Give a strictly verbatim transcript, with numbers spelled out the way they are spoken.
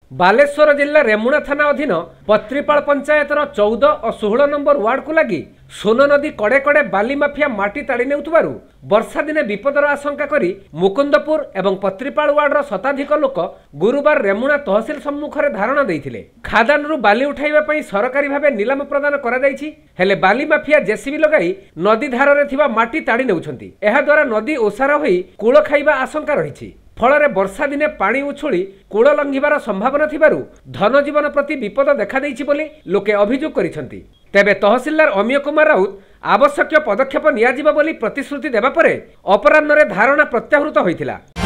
बालेश्वर जिला रेमुणा थाना अधीन पत्रीपाल पंचायतर चौदह और षोह नंबर वार्ड को लगी सोन नदी कड़े कड़े बाली माफिया माटी ताड़ी नेउथुबारु वर्षा दिने विपदर आशंका करी मुकुंदपुर एवं पत्रीपाल वार्डर शताधिक लोक गुरुवार रेमुणा तहसिल सम्मुख में धारणा देइथिले। खादानरु बाली उठाइबा पई सरकारी भावे निलाम प्रदान करा जाइछि, हेले बाली माफिया जेसीबी लगाई नदी धारे थिबा माटी ताड़ी नेउछंती। एहा द्वारा नदी ओसार होई कूल खाइबा आशंका रहिछि। फल वर्षा दिने पानी उछुली कूल लंघिबार संभावना थिबारु धनजीवन प्रति विपद देखा देइछि बोली लोके अभियोग करिसंती। तेबे तहसीलदार अमीय कुमार राउत आवश्यक पदक्षेप नियाजिबा बोली प्रतिश्रुति देबा परे अपराह्न धारणा प्रत्याहृत होइथिला।